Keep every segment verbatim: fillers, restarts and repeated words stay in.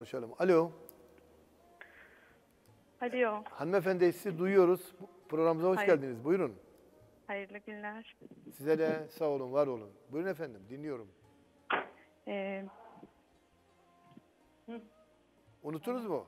konuşalım. Alo. Alo. Hanımefendi sizi duyuyoruz. Programımıza hoş Hayır. geldiniz. Buyurun. Hayırlı günler. Size de sağ olun, var olun. Buyurun efendim, dinliyorum. Ee, Unutunuz mu?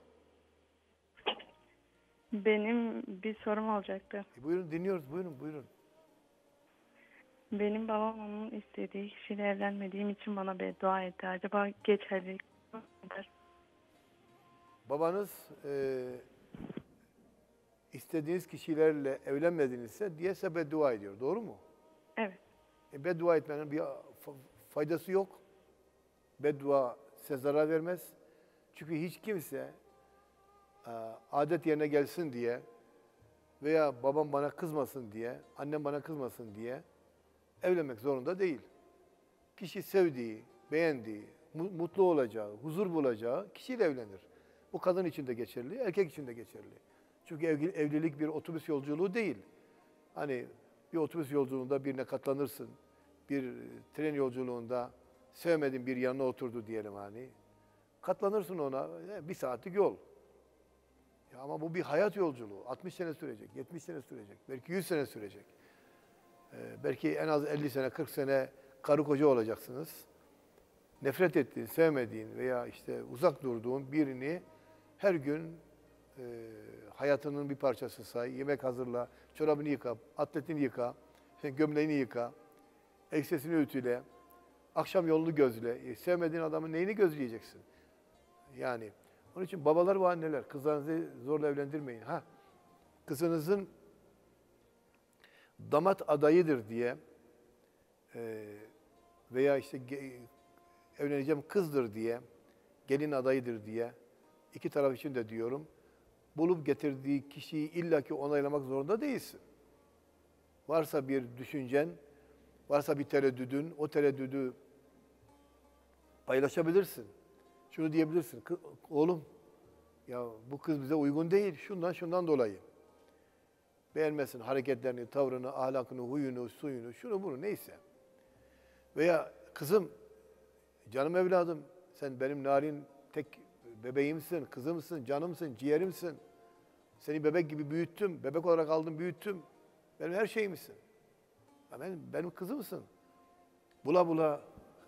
benim bir sorum olacaktı. E, buyurun dinliyoruz, buyurun, buyurun. Benim babam onun istediği kişiyle evlenmediğim için bana beddua etti. Acaba geçerli midir? Babanız e, istediğiniz kişilerle evlenmedinizse diye size beddua ediyor, doğru mu? Evet. E, beddua etmenin bir fa- faydası yok. Beddua size zarar vermez. Çünkü hiç kimse e, adet yerine gelsin diye veya babam bana kızmasın diye, annem bana kızmasın diye evlenmek zorunda değil. Kişi sevdiği, beğendiği, mu- mutlu olacağı, huzur bulacağı kişiyle evlenir. Bu kadın için de geçerli, erkek için de geçerli. Çünkü evli- evlilik bir otobüs yolculuğu değil. Hani bir otobüs yolculuğunda birine katlanırsın, bir tren yolculuğunda sevmediğin bir yanına oturdu diyelim hani. Katlanırsın ona, e, bir saatlik yol. Ya ama bu bir hayat yolculuğu. altmış sene sürecek, yetmiş sene sürecek, belki yüz sene sürecek. Ee, belki en az elli sene, kırk sene karı koca olacaksınız. Nefret ettiğin, sevmediğin veya işte uzak durduğun birini her gün e, hayatının bir parçası say, yemek hazırla, çorabını yıka, atletini yıka, gömleğini yıka, elbisesini ütüle, akşam yolunu gözle. E, sevmediğin adamın neyini gözleyeceksin? Yani onun için babalar ve anneler kızlarınızı zorla evlendirmeyin. Ha, kızınızın damat adayıdır diye e, veya işte ge- evleneceğim kızdır diye, gelin adayıdır diye iki taraf için de diyorum, bulup getirdiği kişiyi illaki onaylamak zorunda değilsin. Varsa bir düşüncen, varsa bir tereddüdün, o tereddüdü paylaşabilirsin. Şunu diyebilirsin, "Kı- oğlum ya bu kız bize uygun değil, şundan şundan dolayı. Beğenmesin hareketlerini, tavrını, ahlakını, huyunu, suyunu, şunu bunu neyse. Veya kızım, canım evladım, sen benim narin tek bebeğimsin, kızımsın, canımsın, ciğerimsin. Seni bebek gibi büyüttüm, bebek olarak aldım, büyüttüm. Benim her şeyimsin. Ya benim, benim kızımsın. Bula bula.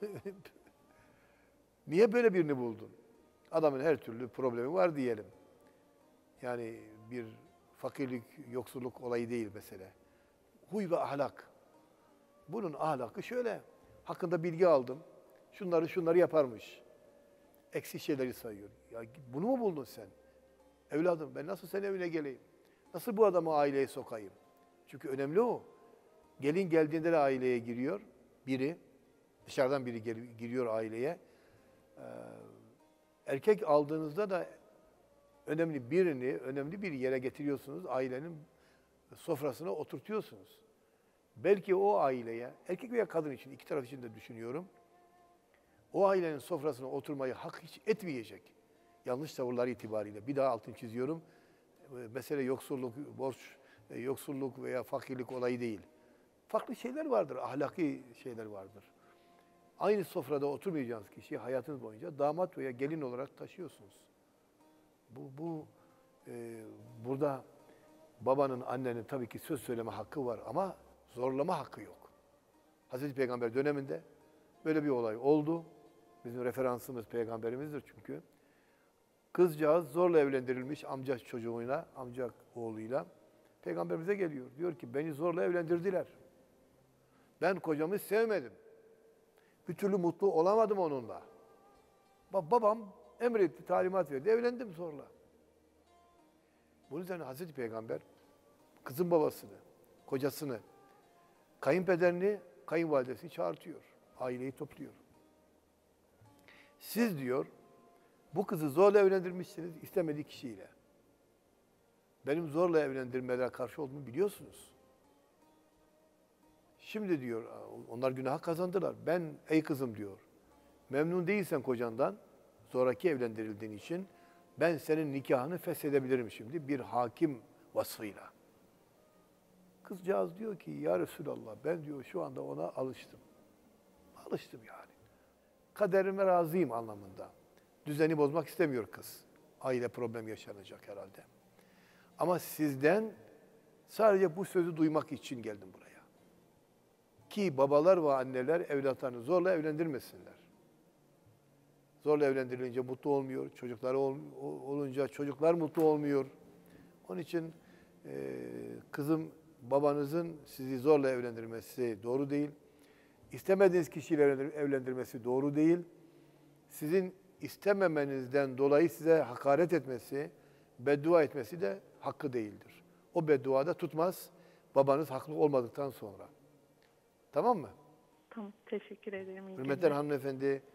Niye böyle birini buldun? Adamın her türlü problemi var diyelim. Yani bir fakirlik, yoksulluk olayı değil mesele. Huy ve ahlak. Bunun ahlakı şöyle. Hakkında bilgi aldım. Şunları şunları yaparmış. Eksik şeyleri sayıyor. Ya bunu mu buldun sen? Evladım ben nasıl senin evine geleyim? Nasıl bu adamı aileye sokayım? Çünkü önemli o. Gelin geldiğinde de aileye giriyor. Biri, dışarıdan biri gel- giriyor aileye. Ee, erkek aldığınızda da önemli birini, önemli bir yere getiriyorsunuz. Ailenin sofrasına oturtuyorsunuz. Belki o aileye, erkek veya kadın için, iki taraf için de düşünüyorum. O ailenin sofrasına oturmayı hak hiç etmeyecek. Yanlış tavırlar itibariyle. Bir daha altını çiziyorum. Mesele yoksulluk, borç, yoksulluk veya fakirlik olayı değil. Farklı şeyler vardır, ahlaki şeyler vardır. Aynı sofrada oturmayacağınız kişiyi hayatınız boyunca damat veya gelin olarak taşıyorsunuz. Bu, bu e, burada babanın, annenin tabii ki söz söyleme hakkı var ama zorlama hakkı yok. Hazreti Peygamber döneminde böyle bir olay oldu. Bizim referansımız peygamberimizdir çünkü. Kızcağız zorla evlendirilmiş amca çocuğuyla, amca oğluyla peygamberimize geliyor. Diyor ki beni zorla evlendirdiler. Ben kocamı sevmedim. Bir türlü mutlu olamadım onunla. Babam emretti, talimat verdi. Evlendim zorla. Bunun üzerine Hazreti Peygamber kızın babasını, kocasını, kayınpederini, kayınvalidesini çağırtıyor. Aileyi topluyor. Siz diyor, bu kızı zorla evlendirmişsiniz istemediği kişiyle. Benim zorla evlendirmelere karşı olduğumu biliyorsunuz. Şimdi diyor, onlar günaha kazandılar. Ben, ey kızım diyor, memnun değilsen kocandan, zoraki evlendirildiğin için, ben senin nikahını feshedebilirim şimdi bir hakim vasfıyla. Kızcağız diyor ki, ya Resulallah ben diyor şu anda ona alıştım. Alıştım yani. Kaderime razıyım anlamında. Düzeni bozmak istemiyor kız. Aile problem yaşanacak herhalde. Ama sizden sadece bu sözü duymak için geldim buraya. Ki babalar ve anneler evlatlarını zorla evlendirmesinler. Zorla evlendirilince mutlu olmuyor. Çocukları ol, olunca çocuklar mutlu olmuyor. Onun için e, kızım babanızın sizi zorla evlendirmesi doğru değil. İstemediğiniz kişiyle evlendirmesi doğru değil. Sizin istememenizden dolayı size hakaret etmesi, beddua etmesi de hakkı değildir. O beddua da tutmaz babanız haklı olmadıktan sonra. Tamam mı? Tamam, teşekkür ederim. İyi Hürmetler günler. hanımefendi.